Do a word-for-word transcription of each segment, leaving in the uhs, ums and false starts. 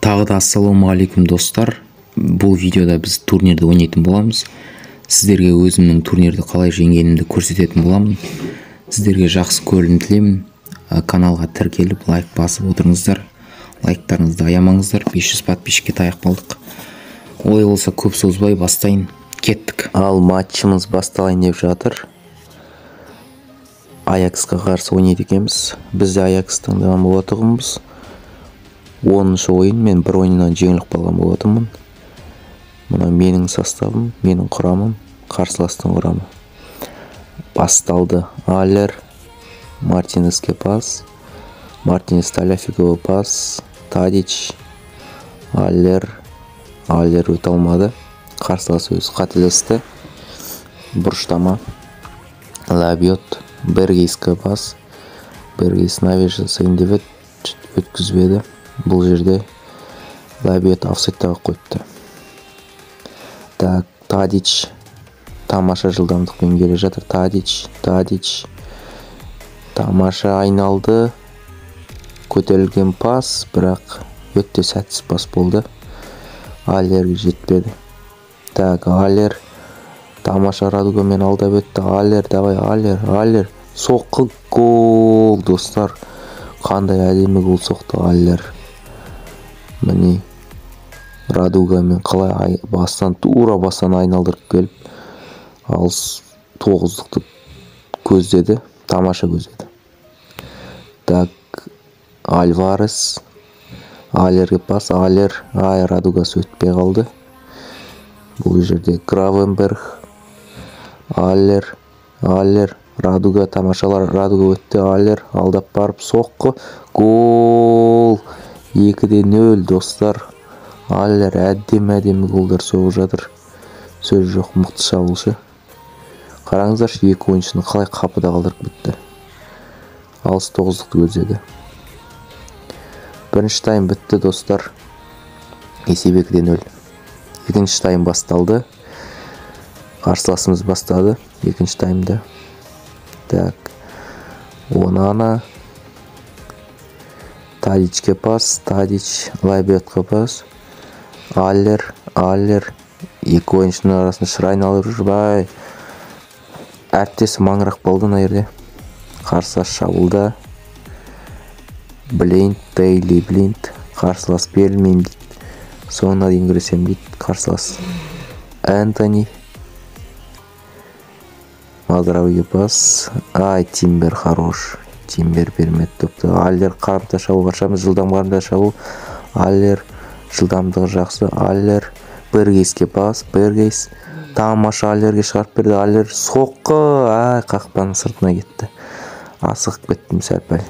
Тағы да ассалаумағалейкум достар. Бұл видеода біз турнирді ойнайтын боламыз. Сіздерге өзімнің турнирді қалай жеңгенімді көрсететін боламын. Сіздерге жақсы көрілім тілеймін. Каналға тіркеліп лайк басып отырыңыздар. Лайктарыңызды аямаңыздар. бес жүз подписчикке таяқ болдық. Олай болса көп созбай бастайын. Кеттік. Ал матчымыз басталайын деп жатыр. Аяксқа қарсы ойнайды екенбіз. Біз де Аякс таңдаған болатынбыз. оныншы ойын мен бір ойыннан жеңіліп қалған болатынмын. Мына менің составым, менің құрамым, қарсыластың құрамы. Басталды. Аллер, Мартинеске пас, Мартинес Таляфикова пас, Тадич, Аллер, Аллер өте алмады. Қарсылас өзі қателесті. Бұрыштама. Лабиот, Бергейске пас, Бергейс навеш жасайын деп өткізбеді. Бұл жерде Лабиот офсайдтағы қойыпты. Так, Тадич тамаша жылдамдықпен келе жатыр. Тадич, Тадич тамаша айналды. Көтерілген пас, бірақ өте сәтсіз пас болды. Аллерге жетпеді. Так, Аллер тамаша Радугамен алдап өтті. Аллер, давай, Аллер, Аллер. Соққы, гол, достар. Қандай әдемі гол соқты Аллер. Міне Радугамен қалай бастан, тура бастан айналдырып келіп, ал тоғыздықты көздеді, тамаша көздеді. Так, Альварес, Аллерге пас, Аллер, ай, Радугас өтпей қалды. Бұл жерде Гравенберг, Аллер, Аллер, Радуга, тамашалар, Радуга өтті, Аллер, алдап барып, соққы, гол, екіде нөл, достар. Аллер әдем-әдемі голдар соғып жатыр. Сөз жоқ, мықты шабуылшы. Қараңыздаршы, екі ойыншыны қалай қапыда қалдырып бітті. Алыс тоғыздықты көздеді. Бірінші тайм бітті, достар. Есеп екіде нөл. Екінші тайм басталды. Қарсыласымыз бастады екінші таймда. Так, Онана, Тадичке пас, Тадич, Лабиотқа пас, Аллер, Аллер, екі ойыншының арасында шыр айналып жүрбай. Әріптесі маңырақ болды мына жерде. Қарсылас шабуылда. Блинд, Дейли, Блинд, қарсылас берілмеймін дейді. Соңына дейін күресем дейді. Қарсылас Антони, Мазрауиге пас. Ай, Тимбер хорош. Тимбер бермеді топты. Аллер қарымта шабуыл қаршамыз, жылдам қарымта шабуыл. Аллер жылдамдығы жақсы. Аллер Бергейске пас. Бергейс тамаша Аллерге шығарып берді. Аллер соққы. Ай, қақпаның сыртына кетті. Асығып кеттім сәл-пәл.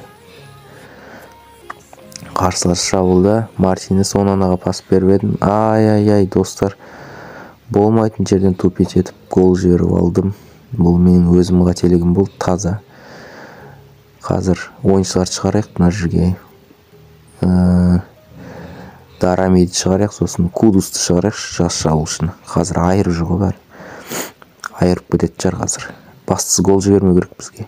Қарсылас шабуылда Мартинес Онанаға пас бербедім. Ай-ай-ай, достар. Болмайтын жерден тупить етіп гол жіберіп алдым. Бұл менің өзім қателігім болды, таза. Қазір ойыншыларды шығарайық мына жерге. Дарамиді шығарайық, сосын Кудусты шығарайық, жас шабуылшыны. Қазір айырып жүр ғой бәрі. Айырып кетеді жар қазір. Бастысы гол жібермеу керек бізге.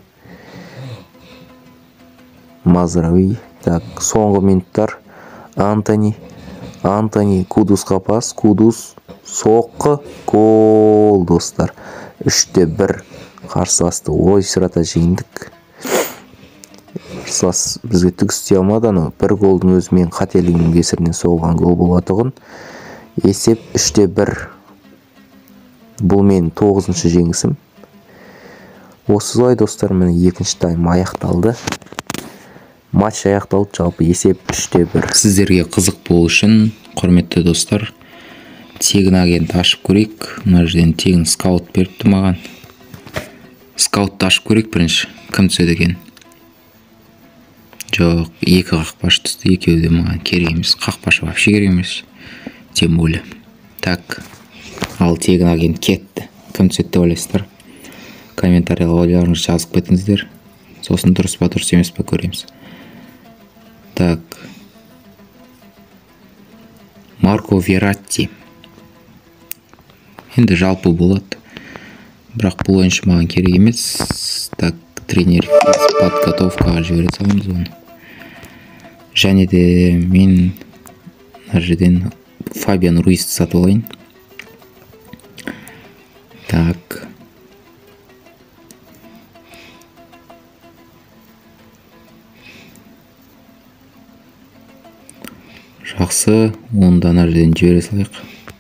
Мазрауи. Так, соңғы минуттар. Антони, Антони Кудусқа пас. Кудус соққы, гол, достар. үште бір. Қарсыласты ой сырата жеңдік. Қарсылас бізге түк істей алмады, ана бір голдың өзі мен қателігімнің кесірінен соғылған гол болатұғын. Есеп үште бір. Бұл менің тоғызыншы жеңісім. Осылай, достар, міне екінші тайм аяқталды. Матч аяқталды, жалпы есеп үште бір. Сіздерге қызық болу үшін, құрметті достар, тегін агент ашып көрейік. Мына жерден тегін скаут беріпті маған. Скаутты ашып көрейік бірінші. Кім түседі екен? Жоқ, екі қақпашы түсті. Екеуі де маған керек емес. Қақпашы вообще керек емес. Тем более. Так, ал тегін агент кетті. Кім түседі деп ойлайсыздар? Комментарияға ойларыңызды жазып кетіңіздер. Сосын дұрыс па дұрыс емес пе көреміз. Так, Марко Вератти. Енді жалпы болады. Бірақ бұл ойыншы маған керек емес. Так, тренер подготовкаға жібере саламыз оны. Және де мен мына жерден Фабиан Руисті сатып алайын. Так. Жақсы, онда ана жерден жібере салайық.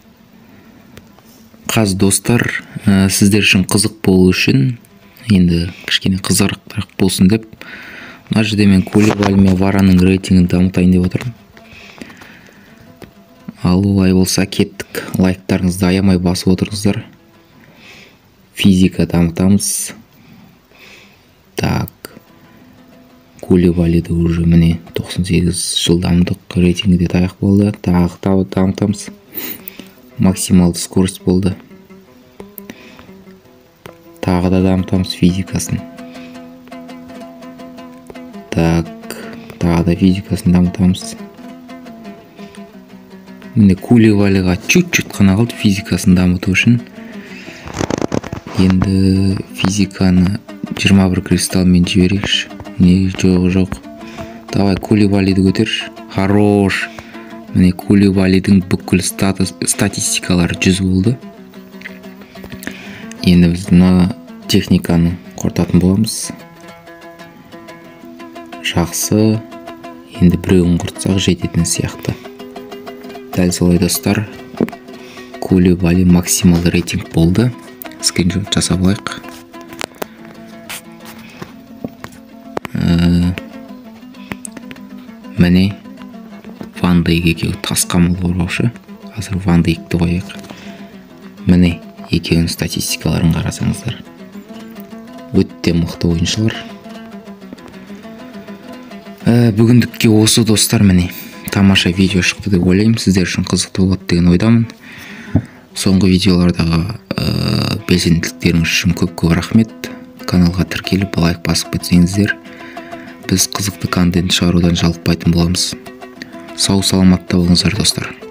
Қазір достар, сіздер үшін қызық болу үшін, енді кішкене қызығырақ болсын деп, мына жерде мен Кулибали мен Вараның рейтингін дамытайын деп отырмын. Ал олай болса кеттік. Лайктарыңызды аямай басып отырыңыздар. Физика дамытамыз. Так. Кулибалиді уже міне тоқсан сегіз жыл дамыдық. Рейтингі де таяқ болды. Тағы дамытамыз. Максималды скорость болды. Тағы да дамытамыз физикасын. Так. Тағы да физикасын дамытамыз. Міне Кулибалиға чуть-чуть қана қалды физикасын дамыту үшін. Енді физиканы жиырма бір кристалмен жіберейікші. Не, жоқ, жоқ. Давай Кулибалиді көтерші. Хорош. Міне Кулибалидің бүкіл статистикалары жүз болды. Енді біз мына техниканы қортатын боламыз. Жақсы. Енді біреуін құртсақ жететін сияқты. Дәл солай достар. Кулибали максимал рейтинг болды. Скриншот жасап алайық. Міне Ван Дейк екеуі тасқамыл қорғаушы. Қазір Ван Дейкті қояйық. Міне екеуінің статистикаларын қарасаңыздар. Өте мықты ойыншылар. Бүгіндікке осы достар, міне тамаша видео шықты деп ойлаймын. Сіздер үшін қызықты болады деген ойдамын. Соңғы видеолардағы белсенділіктеріңіз үшін көп-көп рахмет. Каналға тіркеліп лайк басып кетсеңіздер, біз қызықты контент шығарудан жалықпайтын боламыз. Сау саламатта болыңыздар достар.